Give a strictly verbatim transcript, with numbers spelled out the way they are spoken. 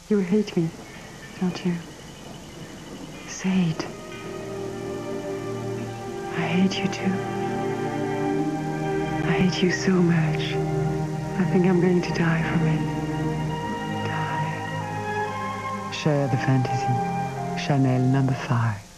You hate me, don't you? Say it. I hate you too. I hate you so much. I think I'm going to die from it. Die. Share the fantasy. Chanel number five.